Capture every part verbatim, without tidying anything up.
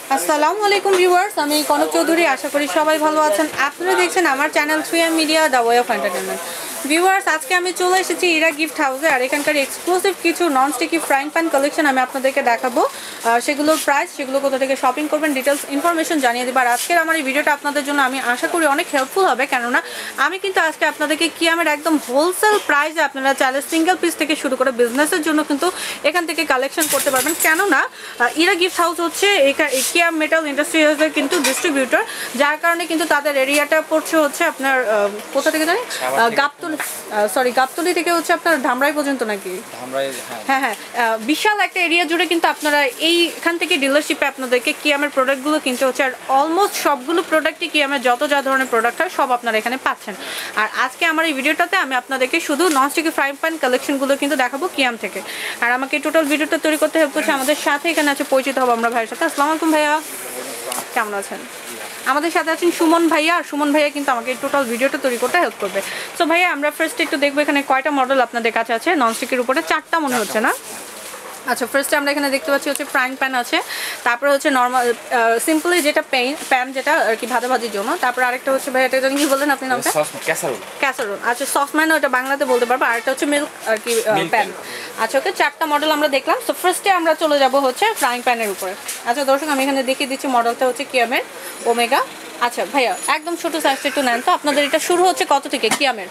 আসসালামু আলাইকুম ভিউয়ার্স, আমি কনক চৌধুরী। আশা করি সবাই ভালো আছেন। আপনারা দেখছেন আমার channel three M media the way of entertainment. Viewers, আজকে আমি চলে এসেছি ইরা গিফট হাউসে, আর এখানকার এক্সক্লুসিভ কিছু non sticky frying pan collection আমি আপনাদেরকে দেখাবো। সেগুলোর প্রাইস, সেগুলো কোথা থেকে শপিং করবেন, ডিটেলস ইনফরমেশন জানিয়ে দেবো। আর আজকের আমার এই ভিডিওটা আপনাদের জন্য আমি আশা করি অনেক হেল্পফুল হবে, কেননা আমি কিন্তু আজকে আপনাদেরকে কিয়ামের একদম হোলসেল প্রাইসে আপনারা চাইলে সিঙ্গেল পিস থেকে শুরু করে বিজনেসের জন্য কিন্তু এখান থেকে কালেকশন করতে পারবেন। কেননা ইরা গিফট হাউস হচ্ছে কিয়াম মেটাল ইন্ডাস্ট্রিজের কিন্তু ডিস্ট্রিবিউটর, যার কারণে কিন্তু তাদের এরিয়াটা পড়ছে হচ্ছে আপনার কোথা থেকে জানি গাবতলী, সরি গাবতলী থেকে হচ্ছে আপনার ধামরাই পর্যন্ত নাকি, হ্যাঁ হ্যাঁ বিশাল একটা এরিয়া জুড়ে কিন্তু আপনারা এইখান থেকে ডিলারশিপে আপনাদেরকে কিয়ামের প্রোডাক্টগুলো কিনতে হচ্ছে। আর অলমোস্ট সবগুলো প্রোডাক্টই কিয়ামের যত যা ধরনের প্রোডাক্ট হয় সব আপনারা এখানে পাচ্ছেন। আর আজকে আমার এই ভিডিওটাতে আমি আপনাদেরকে শুধু ননস্টিকি ফ্রাই প্যান কালেকশনগুলো কিন্তু দেখাবো কিয়াম থেকে। আর আমাকে টোটাল ভিডিওটা তৈরি করতে হেল্প করছে আমাদের সাথে এখানে আছে, পরিচিত হবো আমরা ভাইয়ের সাথে। আসসালামু আলাইকুম ভাইয়া, কেমন আছেন? আমাদের সাথে আছেন সুমন ভাইয়া, আর সুমন ভাইয়া কিন্তু আমাকে টোটাল ভিডিওটা তৈরি করতে হেল্প করবে। সো ভাইয়া, আমরা ফার্স্ট একটু দেখবো এখানে কয়টা মডেল আপনাদের কাছে আছে ননস্টিকের উপরে। চারটা মনে হচ্ছে না? আচ্ছা, ফার্স্টে আমরা এখানে দেখতে পাচ্ছি হচ্ছে ফ্রাইং প্যান আছে, তারপরে হচ্ছে নর্মাল সিম্পলি যেটা প্যান প্যান যেটা আর কি ভাজা ভাজির জন্য, তারপরে আরেকটা হচ্ছে ভাই এটা কি বললেন আপনি নামটা? ক্যাসারোল। ক্যাসারোল, আচ্ছা সফটম্যান ওটা বাংলাতে বলতে পারবো। আরেকটা হচ্ছে মিল্ক আর কি প্যান। আচ্ছা ওকে, চারটা মডেল আমরা দেখলাম। সো ফার্স্টে আমরা চলে যাব হচ্ছে ফ্রাইং প্যানের উপরে। আচ্ছা দর্শক, আমি এখানে দেখিয়ে দিচ্ছি মডেলটা হচ্ছে কিয়ামের ওমেগা। আচ্ছা ভাইয়া, একদম ছোট সাইজটা একটু নেন তো। আপনাদের এটা শুরু হচ্ছে কত থেকে কিয়ামের?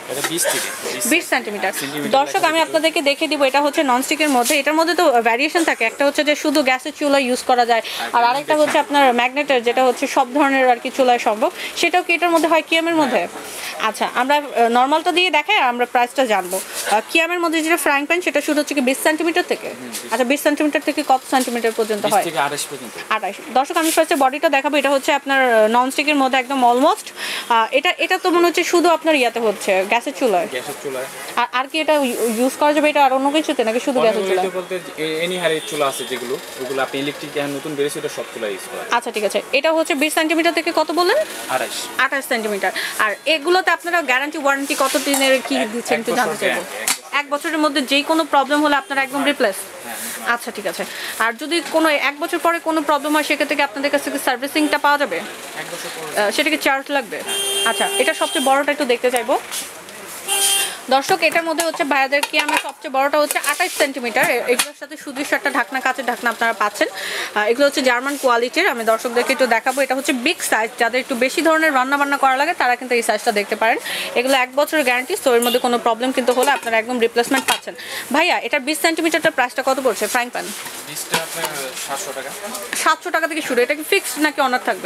বিশ সেন্টিমিটার। দর্শক, আমি আপনাদেরকে দেখে দিব, এটা হচ্ছে ননস্টিকের মধ্যে। এটার মধ্যে তো ভ্যারিয়েশন থাকে, একটা হচ্ছে যে শুধু গ্যাসের চুলা ইউজ করা যায়, আর আরেকটা হচ্ছে আপনার ম্যাগনেটের, যেটা হচ্ছে সব ধরনের আর কি চুলায় সম্ভব। সেটাও কি এটার মধ্যে হয় কিয়ামের মধ্যে? আচ্ছা, আমরা নর্মালটা দিয়ে দেখাই আর আমরা প্রাইসটা জানবো। কিয়ামের মধ্যে যেটা ফ্রাইং প্যান সেটা শুরু হচ্ছে কি বিশ সেন্টিমিটার থেকে। আচ্ছা, বিশ সেন্টিমিটার থেকে কত সেন্টিমিটার পর্যন্ত হয়? আঠাশ। দর্শক, আমি ফার্স্টে বডিটা দেখাবো। এটা হচ্ছে আপনার ননস্টিকের মধ্যে একদম অলমোস্ট। এটা এটা তো মনে হচ্ছে শুধু আপনার ইয়াতে হচ্ছে গ্যাসের চুলায়। গ্যাসের চুলায় আর আর কি এটা ইউজ করা যাবে এটা আর অন্য কিছুতে নাকি শুধু গ্যাসের চুলায়? বলতে এনি হারের চুলা আছে যেগুলো, ওগুলো আপনি ইলেকট্রিক এখন নতুন বেরিয়েছে, এটা সব চুলা ইউজ করা। আচ্ছা ঠিক আছে, এটা হচ্ছে বিশ সেন্টিমিটার থেকে কত বলেন? আঠাশ। আঠাশ সেন্টিমিটার। আর এগুলোতে আপনারা গ্যারান্টি ওয়ারেন্টি কত দিনের কি দিচ্ছেন একটু জানতে চাইবো। এক বছরের মধ্যে যে কোনো প্রবলেম হলে আপনারা একদম রিপ্লেস? আচ্ছা ঠিক আছে। আর যদি কোনো এক বছর পরে কোনো প্রবলেম হয় সেক্ষেত্রে কি আপনাদের কাছ থেকে সার্ভিসিংটা পাওয়া যাবে? সেটা কি চার্জ লাগবে? আচ্ছা, এটা সবচেয়ে বড়টা একটু দেখতে চাইবো। দর্শক, এটার মধ্যে হচ্ছে ভাইয়াদের কি আমার সবচেয়ে বড়টা হচ্ছে আঠাশ সেন্টিমিটার। এগুলোর সাথে সুদৃশ্য একটা ঢাকনা, কাচের ঢাকনা আপনারা পাচ্ছেন। এগুলো হচ্ছে জার্মান কোয়ালিটির। আমি দর্শকদেরকে একটু দেখাবো। এটা হচ্ছে বিগ সাইজ, যাদের একটু বেশি ধরনের রান্না বান্না করা লাগে তারা কিন্তু এই সাইজটা দেখতে পারেন। এগুলো এক বছরের গ্যারান্টি, তো এর মধ্যে কোনো প্রবলেম কিন্তু হলে আপনারা একদম রিপ্লেসমেন্ট পাচ্ছেন। ভাইয়া, এটার বিশ সেন্টিমিটারটার প্রাইসটা কত পড়ছে ফ্রাইং প্যান? সাতশো টাকা থেকে শুরু। এটা কি ফিক্সড নাকি অনার থাকবে?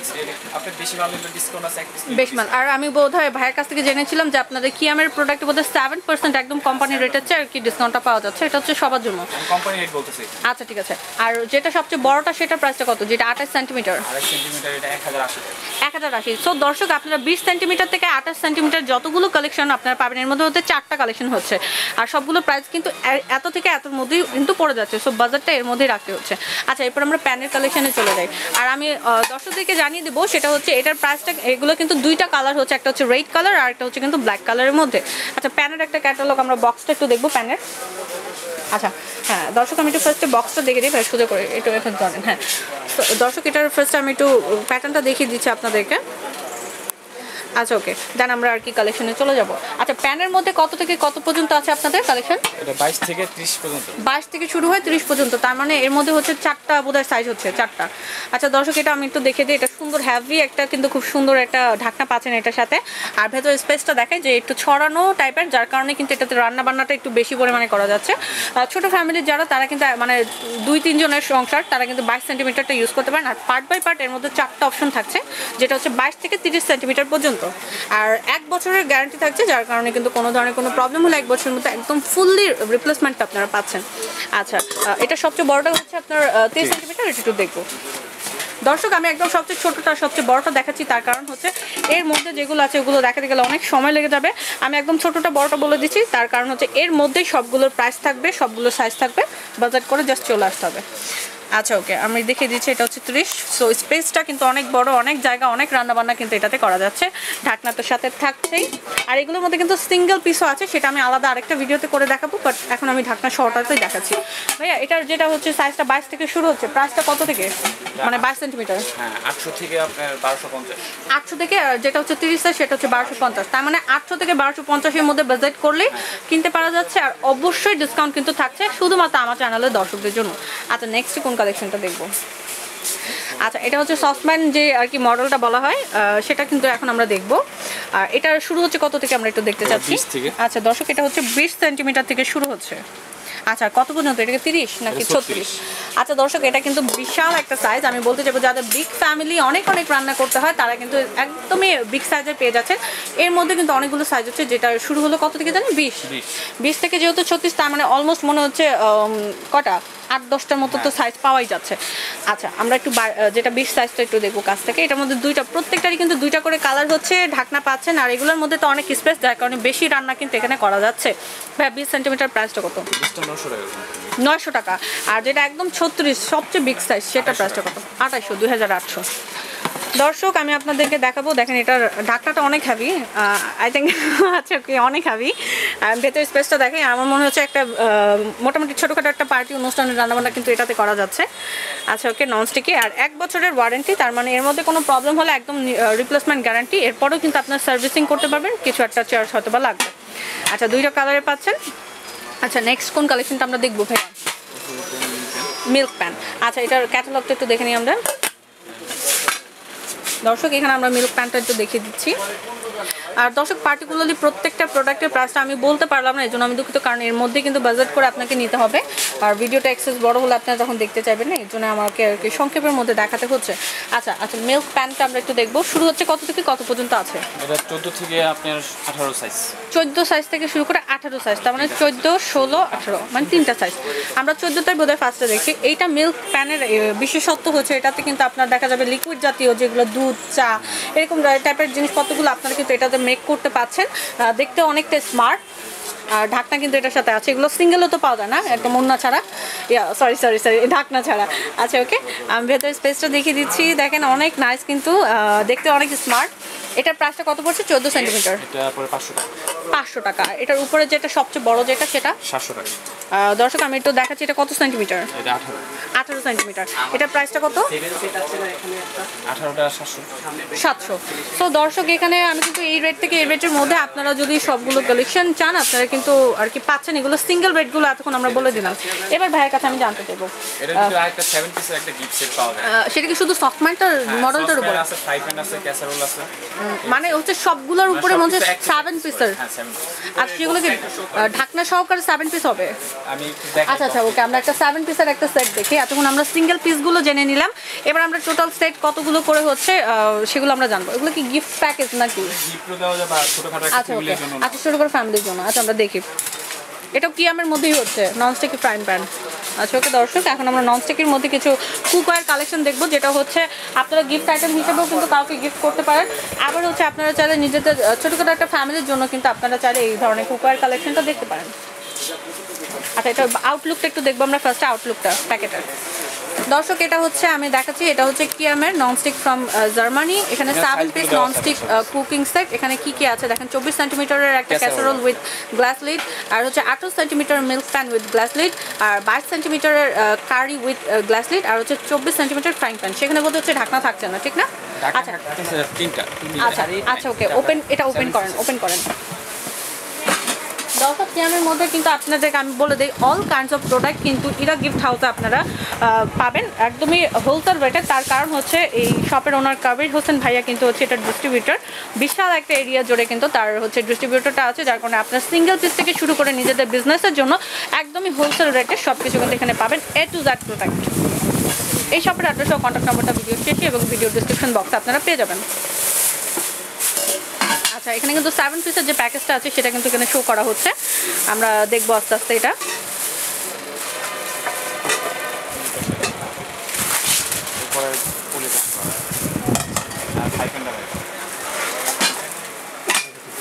বেশি মাল। আর আমি বোধ হয় ভাইয়ের কাছ থেকে জেনেছিলাম যে আপনাদের কিয়ামের প্রোডাক্ট বোধহয় সেভেন পার্সেন্ট একদম কোম্পানি রেটের চেয়ে আর কি ডিসকাউন্টটা পাওয়া যাচ্ছে। এটা হচ্ছে সবার জন্য। আচ্ছা ঠিক আছে। আর যেটা সবচেয়ে বড়টা সেটার প্রাইসটা কত, যেটা আঠাশ সেন্টিমিটার? এক হাজার আশি। সো দর্শক, আপনারা বিশ সেন্টিমিটার থেকে আঠাশ সেন্টিমিটার যতগুলো কালেকশন আপনারা পাবেন, এর মধ্যে হচ্ছে চারটা কালেকশন হচ্ছে। আর সবগুলো প্রাইস কিন্তু এত থেকে এতর মধ্যেই কিন্তু পড়ে যাচ্ছে। সো বাজারটা এর মধ্যেই রাখতে হচ্ছে। আচ্ছা, এরপর আমরা প্যানের কালেকশনে চলে যাই। আর আমি দর্শকদেরকে জানিয়ে দেবো, সেটা হচ্ছে এটার প্রাইসটা, এগুলো কিন্তু দুইটা কালার হচ্ছে, একটা হচ্ছে রেড কালার আর একটা হচ্ছে কিন্তু ব্ল্যাক কালারের মধ্যে। আচ্ছা, প্যানের একটা ক্যাটালগ, আমরা বক্সটা একটু দেখবো প্যানের। আচ্ছা হ্যাঁ দর্শক, আমি একটু ফার্স্টে বক্সটা দেখে দিই, ভাই সুযোগ করে একটু এখন করেন। হ্যাঁ দর্শক, এটার ফার্স্টে আমি একটু প্যাটার্নটা দেখিয়ে দিচ্ছি আপনাদেরকে। আচ্ছা ওকে, দেন আমরা আর কি কালেকশনে চলে যাব। আচ্ছা, প্যানের মধ্যে কত থেকে কত পর্যন্ত আছে আপনাদের কালেকশন? এটা বাইশ থেকে ত্রিশ পর্যন্ত। বাইশ থেকে শুরু হয় ত্রিশ পর্যন্ত, তার মানে এর মধ্যে হচ্ছে চারটা বোধহয় সাইজ হচ্ছে, চারটা। আচ্ছা দর্শক, এটা আমি একটু দেখে দিই। এটা সুন্দর হ্যাভি একটা, কিন্তু খুব সুন্দর একটা ঢাকনা পাচ্ছেন এটার সাথে। আর ভেতর স্পেসটা দেখায় যে একটু ছড়ানো টাইপের, যার কারণে কিন্তু এটাতে রান্না বান্নাটা একটু বেশি পরিমাণে করা যাচ্ছে। ছোটো ফ্যামিলির যারা, তারা কিন্তু মানে দুই তিনজনের সংসার, তারা কিন্তু বাইশ সেন্টিমিটারটা ইউজ করতে পারেন। আর পার্ট বাই পার্ট এর মধ্যে চারটা অপশন থাকছে, যেটা হচ্ছে বাইশ থেকে তিরিশ সেন্টিমিটার পর্যন্ত। আর এক বছরের গ্যারান্টি থাকছে, যার কারণে কিন্তু কোনো ধরনের কোনো প্রবলেম হলে এক বছরের মধ্যে একদম ফুললি রিপ্লেসমেন্ট আপনারা পাচ্ছেন। আচ্ছা, এটা সবচেয়ে বড়টা হচ্ছে আপনার তিরিশ সেন্টিমিটার। এটা একটু দেখবো দর্শক, আমি একদম সবচেয়ে ছোটটা সবচেয়ে বড়টা দেখাচ্ছি, তার কারণ হচ্ছে এর মধ্যে যেগুলো আছে ওগুলো দেখাতে গেলে অনেক সময় লেগে যাবে। আমি একদম ছোটটা বড়টা বলে দিচ্ছি, তার কারণ হচ্ছে এর মধ্যেই সবগুলোর প্রাইস থাকবে, সবগুলোর সাইজ থাকবে, বাজেট করে জাস্ট চলে আসতে হবে। আচ্ছা ওকে আমি দেখিয়ে দিচ্ছি এটা হচ্ছে ত্রিশ। সো স্পেসটা কিন্তু অনেক বড়, অনেক জায়গা, অনেক রান্নাবান্না কিন্তু এটাতে করা যাচ্ছে। ঢাকনা তো সাথে থাকছেই। আর এগুলোর মধ্যে কিন্তু সিঙ্গেল পিসও আছে, সেটা আমি আলাদা আরেকটা ভিডিওতে করে দেখাবো, বাট এখন আমি ঢাকনা সহটাতেই দেখাচ্ছি। ভাইয়া এটার যেটা হচ্ছে সাইজটা বাইশ থেকে শুরু হচ্ছে, প্রাইসটা কত থেকে, মানে বাইশ সেন্টিমিটার? হ্যাঁ আটশো থেকে আপনার বারোশো পঞ্চাশ। আটশো থেকে আর যেটা হচ্ছে তিরিশ সাইজ সেটা হচ্ছে বারোশো পঞ্চাশ। তার মানে আটশো থেকে বারোশো পঞ্চাশের মধ্যে বাজেট করলেই কিনতে পারা যাচ্ছে। আর অবশ্যই ডিসকাউন্ট কিন্তু থাকছে শুধুমাত্র আমার চ্যানেলের দর্শকদের জন্য। আচ্ছা নেক্সট কোন কালেকশনটা দেখবো? আচ্ছা এটা হচ্ছে সসপ্যান যে আর কি মডেলটা বলা হয়, সেটা কিন্তু এখন আমরা দেখবো। আর এটা শুরু হচ্ছে কত থেকে আমরা একটু দেখতে চাচ্ছি। আচ্ছা দর্শক এটা হচ্ছে বিশ সেন্টিমিটার থেকে শুরু হচ্ছে। আচ্ছা কত পর্যন্ত, এটাকে তিরিশ নাকি ছত্রিশ? আচ্ছা দর্শক এটা কিন্তু বিশাল একটা সাইজ। আমি বলতে চাইবো যাদের বিগ ফ্যামিলি, অনেক অনেক রান্না করতে হয়, তারা কিন্তু একদমই বিগ সাইজের পেয়ে যাচ্ছেন। এর মধ্যে কিন্তু অনেকগুলো সাইজ হচ্ছে, যেটা শুরু হলো কত থেকে জানি, বিশ। বিশ থেকে যেহেতু ছত্রিশ, তার মানে অলমোস্ট মনে হচ্ছে কটা আট দশটার মতো তো সাইজ পাওয়াই যাচ্ছে। আচ্ছা আমরা একটু যেটা বিশ সাইজটা একটু দেখবো কাছ থেকে। এটার মধ্যে দুইটা, প্রত্যেকটারই কিন্তু দুইটা করে কালার হচ্ছে, ঢাকনা পাচ্ছেন। আর এগুলোর মধ্যে তো অনেক স্পেস, যার কারণে বেশি রান্না কিন্তু এখানে করা যাচ্ছে। ভাই বিশ সেন্টিমিটার প্রাইসটা কত? নয়শো টাকা। আর যেটা একদম ছত্রিশ সবচেয়ে বিগ সাইজ, সেটা প্রাইসটা কত? আঠাইশো, দুই হাজার আটশো। দর্শক আমি আপনাদেরকে দেখাবো, দেখেন এটার ঢাকনাটা অনেক হ্যাভি, আই থিঙ্ক। আচ্ছা ওকে অনেক হ্যাভি। ভেতরের স্পেসটা দেখেন, আমার মনে হচ্ছে একটা মোটামুটি ছোটোখাটো একটা পার্টি অনুষ্ঠানের রান্নাবান্না কিন্তু এটাতে করা যাচ্ছে। আচ্ছা ওকে ননস্টিকি, আর এক বছরের ওয়ারেন্টি, তার মানে এর মধ্যে কোনো প্রবলেম হলে একদম রিপ্লেসমেন্ট গ্যারান্টি। এরপরেও কিন্তু আপনার সার্ভিসিং করতে পারবেন, কিছু একটা চার্জ হয়তো বা লাগবে। আচ্ছা দুইটা কালারে পাচ্ছেন। আচ্ছা নেক্সট কোন কালেকশনটা আমরা দেখবো ভাই? Milk pan. আচ্ছা এটার ক্যাটালগটা একটু দেখে নিই আমরা। দর্শক এখানে আমরা মিল্ক প্যানটা একটু দেখিয়ে দিচ্ছি। আর দর্শক পার্টিকুলারলি প্রত্যেকটা প্রোডাক্টের প্রাইসটা আমি বলতে পারলাম না, এই জন্য আমি দুঃখিত, কারণ এর মধ্যে কিন্তু বাজেট করে আপনাকে নিতে হবে। আর ভিডিওটা এক্সেস বড় হলে আপনারা তখন দেখতে চাইবেন না, এই জন্য আমাকে আর কি সংক্ষেপের মধ্যে দেখাতে হচ্ছে। আচ্ছা আচ্ছা মিল্ক প্যানটা আমরা একটু দেখবো, শুরু হচ্ছে কত থেকে কত পর্যন্ত আছে? এটা চোদ্দো থেকে আপনার আঠারো সাইজ। চোদ্দো সাইজ থেকে শুরু করে আঠারো সাইজ, তার মানে চোদ্দো, ষোলো, আঠারো, মানে তিনটা সাইজ। আমরা চোদ্দোটাই বোধহয় ফার্স্টে দেখি। এইটা মিল্ক প্যানের বিশেষত্ব হচ্ছে এটাতে কিন্তু আপনার দেখা যাবে লিকুইড জাতীয় যেগুলো দুধ, চা, এরকম টাইপের জিনিসপত্রগুলো আপনারা কিন্তু এটাতে মেক করতে পাচ্ছেন। দেখতে অনেকটা স্মার্ট। আর ঢাকনা কিন্তু এটার সাথে আছে, এগুলো সিঙ্গেলও তো পাওয়া যায় না, একটা মুন্না ছাড়া, ইয়া সরি সরি সরি ঢাকনা ছাড়া। আচ্ছা ওকে আমি ভেতরের স্পেসটা দেখিয়ে দিচ্ছি, দেখেন অনেক নাইস, কিন্তু দেখতে অনেক স্মার্ট। এটার প্রাইসটা কত পড়ছে? চোদ্দো সেন্টিমিটার, পাঁচশো টাকা। এটার উপরে যেটা সবচেয়ে বড় যেটা, সেটা সাতশো টাকা। দর্শক আমি একটু দেখাচ্ছি, এটা কত সেন্টিমিটার? আঠারো সেন্টিমিটার। এটার প্রাইসটা কত? সাতশো। তো দর্শক এখানে আমি কিন্তু এই রেট থেকে এই রেটের মধ্যে আপনারা যদি সবগুলো কালেকশন চান, আপনারা কিন্তু আর কি পাচ্ছেন। এগুলো সিঙ্গেল রেটগুলো এতক্ষণ আমরা বলে দিলাম। এবার ভাইয়ের কাছে আমি জানতে চাইবো, সেটা কি শুধু সফটম্যানটার মডেলটার উপর? মানে হচ্ছে সবগুলোর উপরে মনে হচ্ছে সেভেন পিসের। আর সেগুলো কি ঢাকনা সহকারে সেভেন পিস হবে? আচ্ছা আচ্ছা ওকে আমরা একটা সেভেন পিসের একটা সেট দেখি। এতক্ষণ আমরা সিঙ্গেল পিসগুলো জেনে নিলাম, এবার আমরা টোটাল সেট কতগুলো করে হচ্ছে সেগুলো আমরা জানবো। এগুলো কি গিফট প্যাকেজ নাকি? আচ্ছা ওকে আচ্ছা ছোটো করে ফ্যামিলির জন্য। আচ্ছা আমরা দেখি, এটাও কিয়ামের মধ্যেই হচ্ছে, ননস্টিকি ফ্রাইং প্যান। আচ্ছা ওকে দর্শক এখন আমরা ননস্টিকের মধ্যে কিছু কুকওয়্যার কালেকশন দেখবো, যেটা হচ্ছে আপনারা গিফট আইটেম হিসেবেও কিন্তু কাউকে গিফট করতে পারেন। আবার হচ্ছে আপনারা চাইলে নিজেদের ছোটোখাটো একটা ফ্যামিলির জন্য কিন্তু আপনারা চাইলে এই ধরনের কুকওয়্যার কালেকশনটা দেখতে পারেন। আচ্ছা এটা আউটলুকটা একটু দেখবো আমরা, ফার্স্টে আউটলুকটা প্যাকেটের। দর্শক এটা হচ্ছে আমি দেখাচ্ছি, এটা হচ্ছে কিয়ামের ননস্টিক ফ্রম জার্মানি। এখানে seven piece nonstick cooking set. এখানে কি কি আছে দেখেন, চব্বিশ সেন্টিমিটারের একটা ক্যাসারোল উইথ গ্লাস লিড, আর হচ্ছে আঠারো centimetre milk pan with glass lid, আর বাইশ সেন্টিমিটারের কারি উইথ গ্লাস লিড, আর হচ্ছে চব্বিশ সেন্টিমিটার ফ্রাইং প্যান। সেখানে বলতে হচ্ছে ঢাকনা থাকছে না, ঠিক না? আচ্ছা আচ্ছা আচ্ছা ওকে ওপেন, এটা ওপেন করেন, ওপেন করেন। দর্শক কিয়ামের মধ্যে কিন্তু আপনাদেরকে আমি বলে দিই, অল কাইন্ডস অফ প্রোডাক্ট কিন্তু ইরা গিফট হাউসে আপনারা পাবেন একদমই হোলসেল রেটে। তার কারণ হচ্ছে এই শপের ওনার কাবির হোসেন ভাইয়া কিন্তু হচ্ছে এটার ডিস্ট্রিবিউটর, বিশাল একটা এরিয়া জুড়ে কিন্তু তার হচ্ছে ডিস্ট্রিবিউটরটা আছে, যার কারণে আপনার সিঙ্গেল পিস থেকে শুরু করে নিজেদের বিজনেসের জন্য একদমই হোলসেল রেটে সব কিছু কিন্তু এখানে পাবেন, এ টু জেড প্রোডাক্ট। এই শপের অ্যাড্রেস ও কন্ট্যাক্ট নাম্বারটা ভিডিও শেষে এবং ভিডিও ডিসক্রিপশন বক্সে আপনারা পেয়ে যাবেন। আচ্ছা এখানে কিন্তু সেভেন পিসের যে প্যাকেজটা আছে সেটা কিন্তু এখানে শো করা হচ্ছে, আমরা দেখবো আস্তে আস্তে এটা।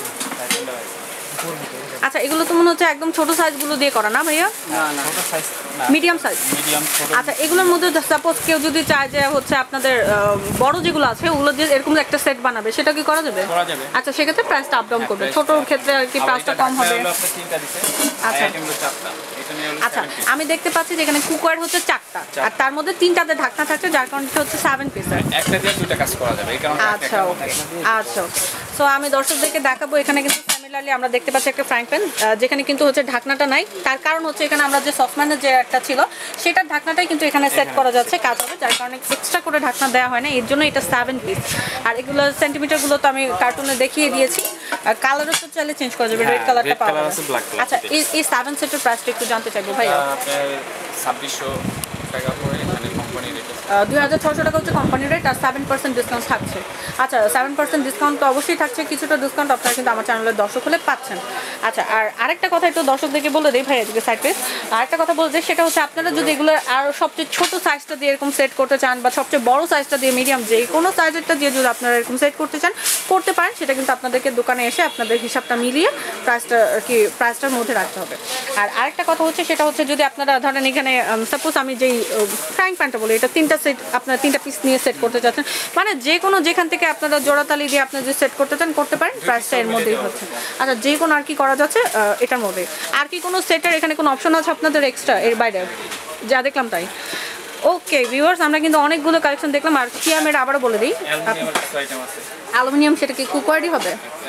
আচ্ছা এগুলো তো মনে হচ্ছে একদম ছোট সাইজগুলো দিয়ে করা না ভাইয়া? না না ছোট সাইজ মিডিয়াম সাইজ। মিডিয়াম ছোট। আচ্ছা, এগুলোর মধ্যে সাপোজ কেউ যদি চায় যে হচ্ছে আপনাদের আহ, বড় যেগুলো আছে ওগুলো দিয়ে এরকম একটা সেট বানাবে, সেটা কি করা যাবে? করা যাবে। আচ্ছা, সেক্ষেত্রে প্রাইসটা আপ ডাউন করবে। ছোটোর ক্ষেত্রে আর কি প্রাইসটা কম হবে। আচ্ছা আচ্ছা, আমি দেখতে পাচ্ছি যে এখানে কুকওয়্যার হচ্ছে চারটা, আর তার মধ্যে তিনটাতে ঢাকনা থাকছে, যার কারণে এটা হচ্ছে সেভেন পিসের। একটা দিয়ে দুটো কাজ করা যাবে, এই কারণে আচ্ছা ওকে, আচ্ছা। সো আমি দর্শকদেরকে দেখাবো, এখানে কিন্তু সিমিলারলি আমরা দেখতে পাচ্ছি একটা ফ্রাইং প্যান, যেখানে কিন্তু হচ্ছে ঢাকনাটা নাই। তার কারণ হচ্ছে এখানে আমরা যে সসপ্যানের যে একটা ছিল সেটার ঢাকনাটাই কিন্তু এখানে সেট করা যাচ্ছে, কাজ হবে, যার কারণে এক্সট্রা করে ঢাকনা দেওয়া হয় না, এর জন্য এটা সেভেন পিস। আর এগুলো সেন্টিমিটারগুলো তো আমি কার্টুনে দেখিয়ে দিয়েছি। আর কালারও তো চাইলে চেঞ্জ করা যাবে, রেড কালারটা পাওয়া যাবে। আচ্ছা, এই এই সেভেন সেটের প্রাইসটা একটু জানতে চাইবো ভাইয়া। ছাব্বিশশো টাকা পড়ে এখানে কোম্পানি রেট দুই হাজার ছশো টাকা হচ্ছে কোম্পানি রেট, আর সেভেন পার্সেন্ট ডিসকাউন্ট থাকছে। আচ্ছা, সেভেন পার্সেন্ট ডিসকাউন্ট তো অবশ্যই থাকছে, কিছুটা ডিসকাউন্ট আপনারা কিন্তু আমার চ্যানেলের দর্শক হলে পাচ্ছেন। আচ্ছা, আর আরেকটা কথা একটু দর্শকদেরকে বলে দিই ভাই, এদিকে সাইড পেজ আরেকটা কথা বলতে, সেটা হচ্ছে আপনারা যদি এগুলো আর সবচেয়ে ছোট সাইজটা দিয়ে এরকম সেট করতে চান, বা সবচেয়ে বড় সাইজটা দিয়ে মিডিয়াম যে কোনো সাইজেরটা দিয়ে যদি আপনারা এরকম সেট করতে চান করতে পারেন, সেটা কিন্তু আপনাদেরকে দোকানে এসে আপনাদের হিসাবটা মিলিয়ে প্রাইসটা আর কি প্রাইসটার মধ্যে রাখতে হবে। আর আরেকটা কথা হচ্ছে, সেটা হচ্ছে যদি আপনারা ধরেন এখানে সাপোজ আমি যেই ফ্রাইং প্যানটা বলি, এটা তিনটা সেট আপনারা তিনটা পিস নিয়ে সেট করতে চাচ্ছেন, মানে যে কোনো যেখান থেকে আপনারা জোড়াতালি দিয়ে আপনারা যে সেট করতে চান করতে পারেন, প্রাইসটা এর মধ্যেই হচ্ছে। আচ্ছা, যে কোনো আর কি করা যাচ্ছে এটার মধ্যে। আর কি কোনো সেটের এখানে কোনো অপশন আছে আপনাদের এক্সট্রা এর বাইরে? যা দেখলাম তাই। ওকে ভিউয়ার্স, আমরা কিন্তু অনেকগুলো কালেকশন দেখলাম। আর কি আমি আবারও বলে দিই, অ্যালুমিনিয়াম, সেটা কি কুকওয়্যারই হবে?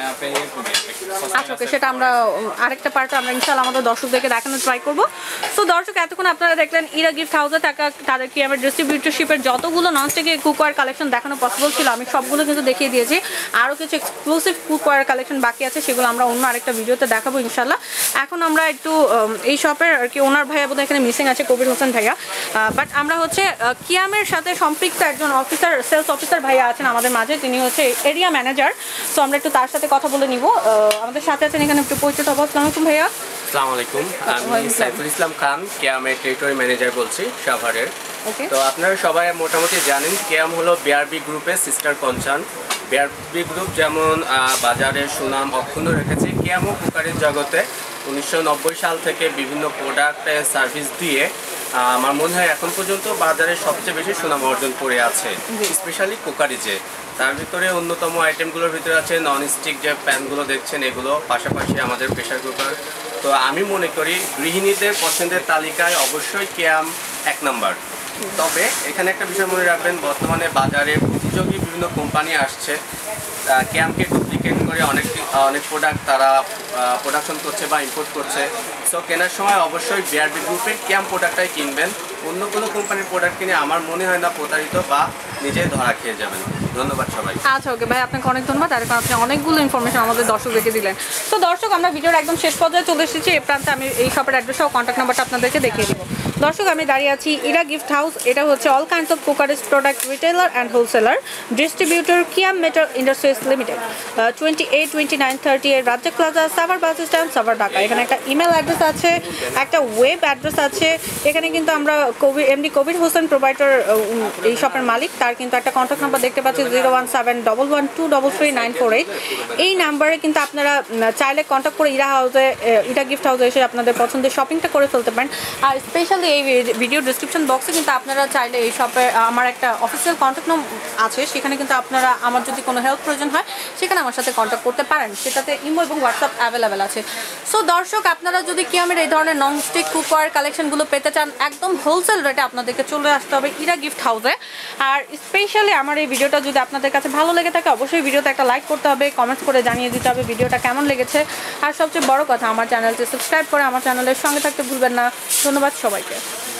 আচ্ছা ওকে, সেটা আমরা আরেকটা পার্ট আমরা ইনশাআল্লাহ আমাদের দর্শকদেরকে দেখানোর ট্রাই করবো। তো দর্শক, এতক্ষণ আপনারা দেখলেন ইরা গিফট হাউসে থাকা তাদের কি আমার ডিস্ট্রিবিউটরশিপের যতগুলো ননস্টিক কুকওয়্যার কালেকশন দেখানো পসিবল ছিল, আমি সবগুলো কিন্তু দেখিয়ে দিয়েছি। আরও কিছু এক্সক্লুসিভ কুকওয়্যার কালেকশন বাকি আছে, সেগুলো আমরা অন্য আরেকটা ভিডিওতে দেখাবো ইনশাআল্লাহ। এখন আমরা একটু এই শপের আর কি ওনার ভাইয়া বোধহয় এখানে মিসিং আছে, কবির হোসেন ভাইয়া, বাট আমরা হচ্ছে কিয়ামের সাথে সম্পৃক্ত একজন অফিসার, সেলস অফিসার ভাইয়া আছেন আমাদের মাঝে, তিনি হচ্ছে এরিয়া ম্যানেজার। সো আমরা একটু তার সাথে কথা বলে নিব। আমাদের সাথে আছেন এখানে একটু পরিচিত হবো। আসসালামু আলাইকুম ভাইয়া। আসসালামু আলাইকুম, আমি সাইফুল ইসলাম খান, কেয়ামের টেরিটরি ম্যানেজার বলছি সাভারের। তো আপনারা সবাই মোটামুটি জানেন কেয়াম হলো বিআরবি গ্রুপের সিস্টার কনসার্ন। বিআরবি গ্রুপ যেমন বাজারের সুনাম অক্ষুণ্ণ রেখেছে, কেয়ামও কুকারের জগতে উনিশশো নব্বই সাল থেকে বিভিন্ন প্রোডাক্ট সার্ভিস দিয়ে আমার মনে হয় এখন পর্যন্ত বাজারে সবচেয়ে বেশি সুনাম অর্জন করে আছে, স্পেশালি কুকারিজে। তার ভিতরে অন্যতম আইটেমগুলোর ভিতরে আছে ননস্টিক যে প্যানগুলো দেখছেন এগুলো, পাশাপাশি আমাদের প্রেশার কুকার। তো আমি মনে করি গৃহিণীদের পছন্দের তালিকায় অবশ্যই কেয়াম এক নাম্বার। তবে এখানে একটা বিষয় মনে রাখবেন, বর্তমানে বাজারে প্রতিযোগী বিভিন্ন কোম্পানি আসছে, কেয়ামকে ডুপ্লিকেট করে অনেক অনেক প্রোডাক্ট তারা প্রোডাকশন করছে বা ইম্পোর্ট করছে। সো কেনার সময় অবশ্যই বিআরবি গ্রুপের কেয়াম প্রোডাক্টটাই কিনবেন। অন্য কোনো কোম্পানির প্রোডাক্ট কিনে আমার মনে হয় না প্রতারিত বা নিজে ধরা খেয়ে যাবেন। ধন্যবাদ সবাই। আচ্ছা ওকে ভাই, আপনাকে অনেক ধন্যবাদ। আর আপনি অনেকগুলো ইনফরমেশন আমাদের দর্শকদেরকে দিলেন। তো দর্শক, আমরা ভিডিওর একদম শেষ পর্যায়ে চলে এসেছি। এই প্রান্তে আমি এই শপের অ্যাড্রেস ও কন্ট্যাক্ট নাম্বারটা আপনাদেরকে দেখিয়ে দিব। দর্শক, আমি দাঁড়িয়ে আছি ইরা গিফট হাউস। এটা হচ্ছে all kinds of cookware product retailer and wholesaler, distributor Kiam metal industries limited, twenty eight twenty nine thirty এর Razzak plaza, Savar bus stand, Savar, Dhaka. এখানে একটা ইমেল অ্যাড্রেস আছে, একটা ওয়েব অ্যাড্রেস আছে। এখানে কিন্তু আমরা কবির এমডি কবির হোসেন প্রোভাইডার, এই শপের মালিক, তার কিন্তু একটা কন্ট্যাক্ট নাম্বার দেখতে পাচ্ছি zero one seven double one two double three nine four eight. এই নাম্বারে কিন্তু আপনারা চাইলে কন্ট্যাক্ট করে ইরা হাউসে, ইরা গিফট হাউসে এসে আপনাদের পছন্দের শপিংটা করে ফেলতে পারেন। আর স্পেশালি এই ভিডিও ডিসক্রিপশন বক্সে কিন্তু আপনারা চাইলে এই শপে আমার একটা অফিসিয়াল কন্ট্যাক্ট নাম্বার আছে, সেখানে কিন্তু আপনারা আমার যদি কোনো হেল্প প্রয়োজন হয় সেখানে আমার সাথে কন্ট্যাক্ট করতে পারেন, সেটাতে ইমো এবং হোয়াটসঅ্যাপ অ্যাভেলেবেল আছে। সো দর্শক, আপনারা যদি কিয়ামের এই ধরনের ননস্টিক কুকওয়্যার কালেকশনগুলো পেতে চান একদম হোলসেল রেটে, আপনাদেরকে চলে আসতে হবে ইরা গিফট হাউসে। আর স্পেশালি আমার এই ভিডিওটা যদি আপনাদের কাছে ভালো লেগে থাকে, অবশ্যই ভিডিওতে একটা লাইক করতে হবে, কমেন্টস করে জানিয়ে দিতে হবে ভিডিওটা কেমন লেগেছে। আর সবচেয়ে বড় কথা, আমার চ্যানেলটি সাবস্ক্রাইব করে আমার চ্যানেলের সঙ্গে থাকতে ভুলবেন না। ধন্যবাদ সবাইকে।